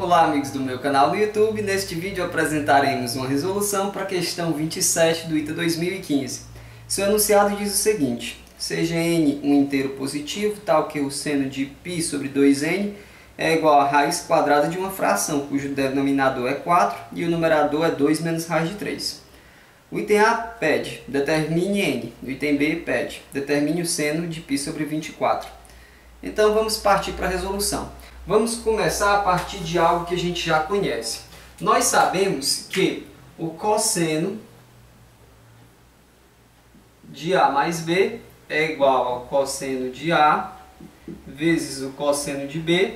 Olá amigos do meu canal no YouTube, neste vídeo apresentaremos uma resolução para a questão 27 do ITA 2015. Seu enunciado diz o seguinte: seja n um inteiro positivo, tal que o seno de π sobre 2n é igual a raiz quadrada de uma fração, cujo denominador é 4 e o numerador é 2 menos raiz de 3. O item A pede, determine n. O item B pede, determine o seno de π sobre 24. Então vamos partir para a resolução. Vamos começar a partir de algo que a gente já conhece. Nós sabemos que o cosseno de A mais B é igual ao cosseno de A vezes o cosseno de B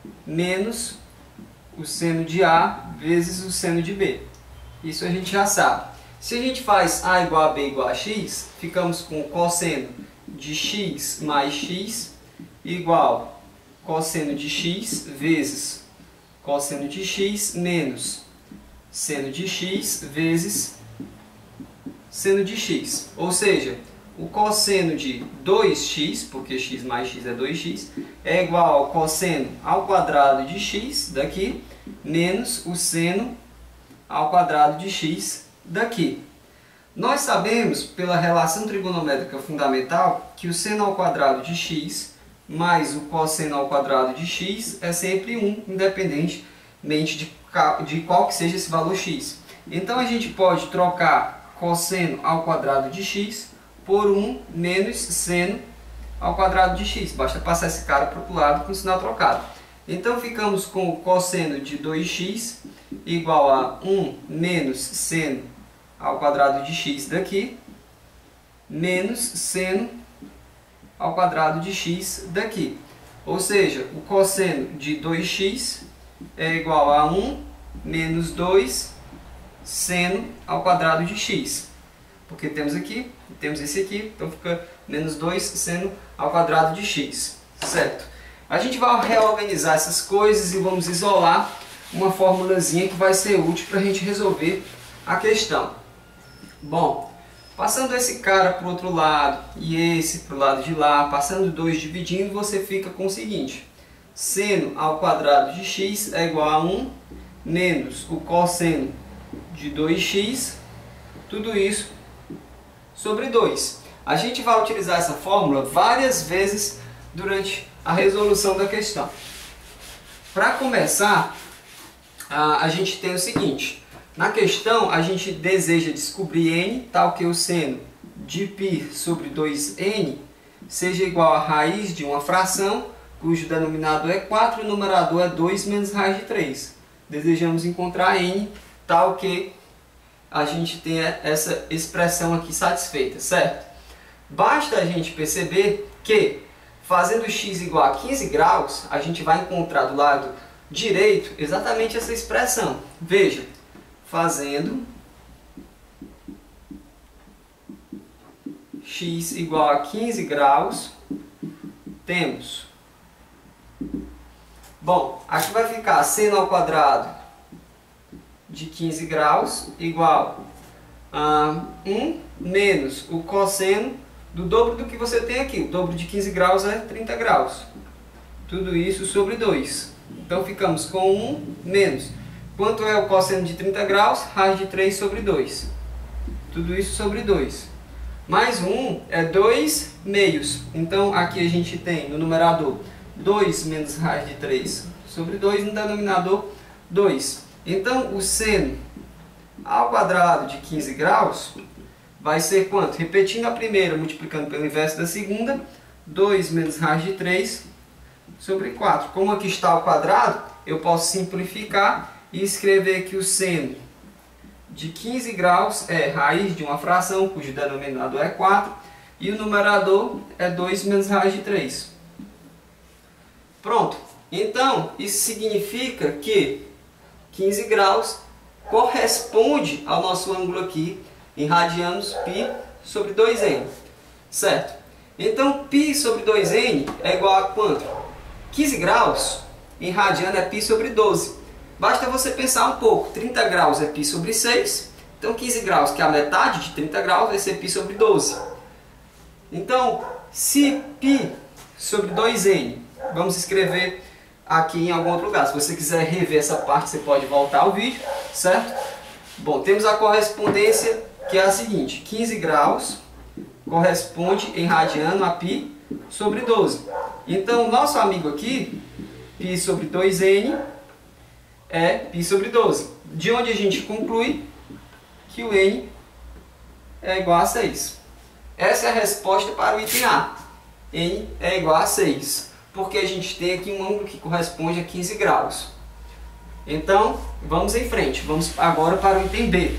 menos o seno de A vezes o seno de B. Isso a gente já sabe. Se a gente faz A igual a B igual a x, ficamos com o cosseno de x mais x igual cosseno de x vezes cosseno de x menos seno de x vezes seno de x. Ou seja, o cosseno de 2x, porque x mais x é 2x, é igual ao cosseno ao quadrado de x daqui, menos o seno ao quadrado de x daqui. Nós sabemos, pela relação trigonométrica fundamental, que o seno ao quadrado de x mais o cosseno ao quadrado de x é sempre 1, independentemente de qual que seja esse valor x. Então a gente pode trocar cosseno ao quadrado de x por 1 menos seno ao quadrado de x. Basta passar esse cara para o lado com o sinal trocado. Então ficamos com o cosseno de 2x igual a 1 menos seno ao quadrado de x daqui, menos seno ao quadrado de x daqui. Ou seja, o cosseno de 2x é igual a 1 menos 2 seno ao quadrado de x. Porque temos aqui, temos esse aqui, então fica menos 2 seno ao quadrado de x. Certo? A gente vai reorganizar essas coisas e vamos isolar uma formulazinha que vai ser útil para a gente resolver a questão. Bom, passando esse cara para o outro lado e esse para o lado de lá, passando 2 dividindo, você fica com o seguinte: seno ao quadrado de x é igual a 1 menos o cosseno de 2x, tudo isso sobre 2. A gente vai utilizar essa fórmula várias vezes durante a resolução da questão. Para começar, a gente tem o seguinte: na questão a gente deseja descobrir n, tal que o seno de π sobre 2n seja igual a raiz de uma fração, cujo denominador é 4 e o numerador é 2 menos raiz de 3. Desejamos encontrar n, tal que a gente tenha essa expressão aqui satisfeita, certo? Basta a gente perceber que, fazendo x igual a 15 graus, a gente vai encontrar do lado direito exatamente essa expressão. Veja, fazendo x igual a 15 graus, temos, bom, aqui vai ficar seno ao quadrado de 15 graus igual a 1 menos o cosseno do dobro do que você tem aqui. O dobro de 15 graus é 30 graus. Tudo isso sobre 2. Então ficamos com 1 menos. Quanto é o cosseno de 30 graus? Raiz de 3 sobre 2. Tudo isso sobre 2. Mais 1 é 2 meios. Então aqui a gente tem no numerador 2 menos raiz de 3 sobre 2, no denominador 2. Então o seno ao quadrado de 15 graus vai ser quanto? Repetindo a primeira, multiplicando pelo inverso da segunda, 2 menos raiz de 3 sobre 4. Como aqui está ao quadrado, eu posso simplificar e escrever que o seno de 15 graus é raiz de uma fração, cujo denominador é 4, e o numerador é 2 menos raiz de 3. Pronto. Então, isso significa que 15 graus corresponde ao nosso ângulo aqui em radianos π sobre 2n. Certo? Então, π sobre 2n é igual a quanto? 15 graus em radiano é π sobre 12. Basta você pensar um pouco. 30 graus é π sobre 6. Então 15 graus, que é a metade de 30 graus, vai ser π sobre 12. Então, se π sobre 2n, vamos escrever aqui em algum outro lugar. Se você quiser rever essa parte, você pode voltar ao vídeo, certo? Bom, temos a correspondência que é a seguinte: 15 graus corresponde em radiano a π sobre 12. Então, o nosso amigo aqui, π sobre 2n, é π sobre 12. De onde a gente conclui que o n é igual a 6. Essa é a resposta para o item A. N é igual a 6. Porque a gente tem aqui um ângulo que corresponde a 15 graus. Então, vamos em frente. Vamos agora para o item B.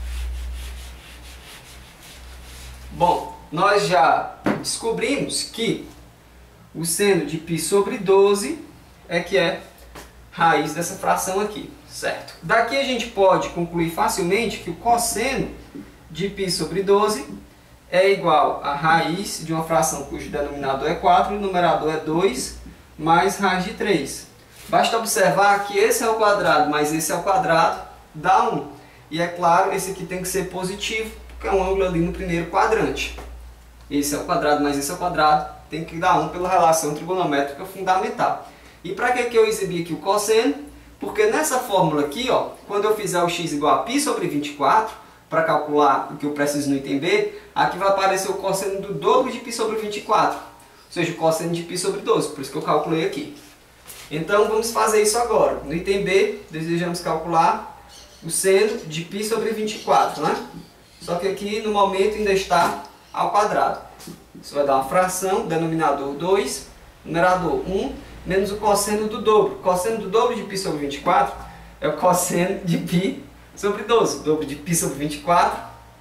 Bom, nós já descobrimos que o seno de π sobre 12 é raiz dessa fração aqui, certo? Daqui a gente pode concluir facilmente que o cosseno de π sobre 12 é igual a raiz de uma fração cujo denominador é 4 e o numerador é 2 mais raiz de 3. Basta observar que esse é o quadrado mais esse é o quadrado, dá 1. E é claro, esse aqui tem que ser positivo, porque é um ângulo ali no primeiro quadrante. Esse é o quadrado mais esse é o quadrado, tem que dar 1 pela relação trigonométrica fundamental. E para que eu exibi aqui o cosseno? Porque nessa fórmula aqui, ó, quando eu fizer o x igual a π sobre 24, para calcular o que eu preciso no item B, aqui vai aparecer o cosseno do dobro de π sobre 24, ou seja, o cosseno de π sobre 12, por isso que eu calculei aqui. Então vamos fazer isso agora. No item B, desejamos calcular o seno de π sobre 24, né? Só que aqui no momento ainda está ao quadrado. Isso vai dar uma fração, denominador 2, numerador 1, menos o cosseno do dobro. O cosseno do dobro de π sobre 24 é o cosseno de π sobre 12. O dobro de π sobre 24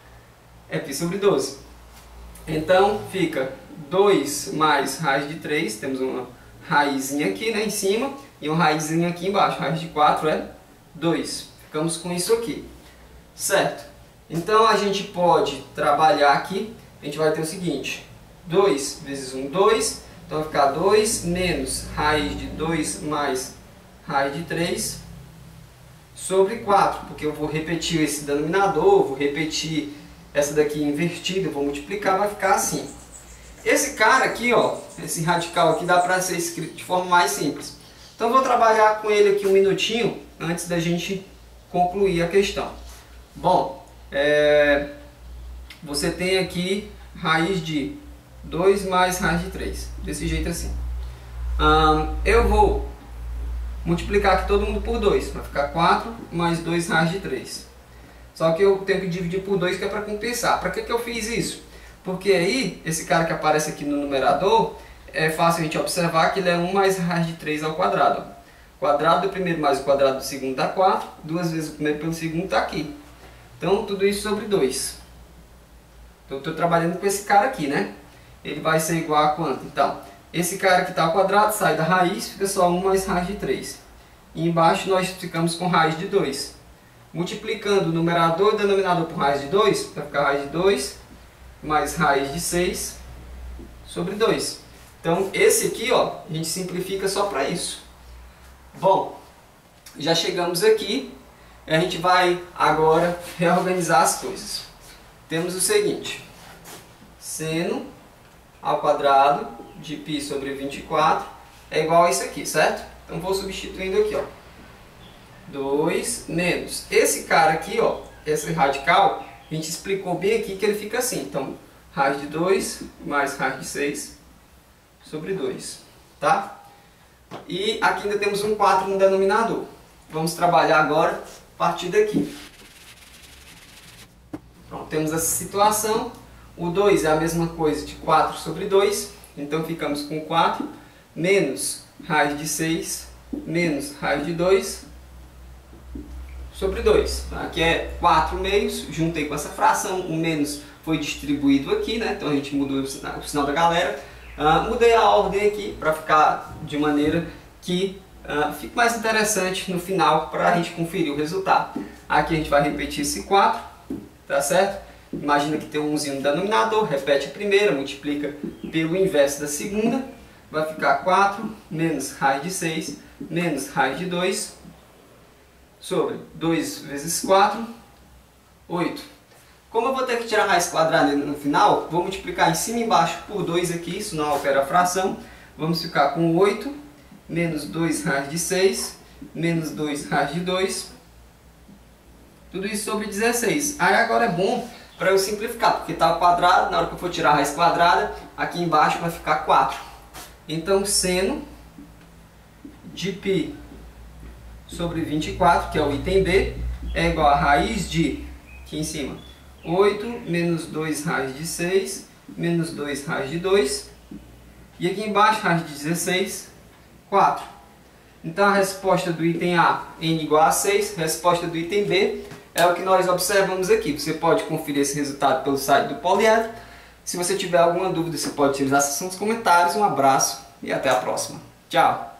é π sobre 12. Então fica 2 mais raiz de 3, temos uma raizinha aqui, né, em cima, e uma raizinha aqui embaixo. Raiz de 4 é 2. Ficamos com isso aqui, certo? Então a gente pode trabalhar aqui, a gente vai ter o seguinte: 2 vezes 1, 2, então vai ficar 2 menos raiz de 2 mais raiz de 3 sobre 4, porque eu vou repetir esse denominador, vou repetir essa daqui invertida, eu vou multiplicar, vai ficar assim. Esse cara aqui, ó, esse radical aqui dá para ser escrito de forma mais simples. Então vou trabalhar com ele aqui um minutinho antes da gente concluir a questão. Bom, você tem aqui raiz de 2 mais raiz de 3, desse jeito assim. Eu vou multiplicar aqui todo mundo por 2, vai ficar 4 mais 2 raiz de 3. Só que eu tenho que dividir por 2, que é para compensar. Para que eu fiz isso? Porque aí, esse cara que aparece aqui no numerador, é fácil a gente observar que ele é 1 mais raiz de 3 ao quadrado. O quadrado do primeiro mais o quadrado do segundo dá 4, 2 vezes o primeiro pelo segundo está aqui. Então, tudo isso sobre 2. Então, eu estou trabalhando com esse cara aqui, né? Ele vai ser igual a quanto? Então, esse cara que está ao quadrado sai da raiz, fica só 1 mais raiz de 3. E embaixo nós ficamos com raiz de 2. Multiplicando o numerador e o denominador por raiz de 2, vai ficar raiz de 2 mais raiz de 6 sobre 2. Então, esse aqui, ó, a gente simplifica só para isso. Bom, já chegamos aqui. A gente vai agora reorganizar as coisas. Temos o seguinte: seno ao quadrado de π sobre 24 é igual a isso aqui, certo? Então, vou substituindo aqui, ó. 2 menos esse cara aqui, ó, esse radical, a gente explicou bem aqui que ele fica assim. Então, raiz de 2 mais raiz de 6 sobre 2, tá? E aqui ainda temos um 4 no denominador. Vamos trabalhar agora a partir daqui. Pronto, temos essa situação. O 2 é a mesma coisa de 4 sobre 2. Então, ficamos com 4 menos raiz de 6 menos raiz de 2 sobre 2. Aqui é 4 meios, juntei com essa fração, o menos foi distribuído aqui, né? Então a gente mudou o sinal da galera. Mudei a ordem aqui para ficar de maneira que fique mais interessante no final para a gente conferir o resultado. Aqui a gente vai repetir esse 4, tá certo? Imagina que tem um 1zinho no denominador, repete a primeira, multiplica pelo inverso da segunda, vai ficar 4 menos raiz de 6 menos raiz de 2 sobre 2 vezes 4, 8. Como eu vou ter que tirar a raiz quadrada no final, vou multiplicar em cima e embaixo por 2 aqui, isso não altera a fração. Vamos ficar com 8 menos 2 raiz de 6, menos 2 raiz de 2, tudo isso sobre 16. Aí agora é bom para eu simplificar, porque está quadrado, na hora que eu for tirar a raiz quadrada, aqui embaixo vai ficar 4. Então, seno de π sobre 24, que é o item B, é igual a raiz de, aqui em cima, 8 menos 2 raiz de 6, menos 2 raiz de 2, e aqui embaixo, raiz de 16, 4. Então, a resposta do item A, n igual a 6, resposta do item B, é o que nós observamos aqui. Você pode conferir esse resultado pelo site do Poliedro. Se você tiver alguma dúvida, você pode utilizar a seção dos comentários. Um abraço e até a próxima. Tchau!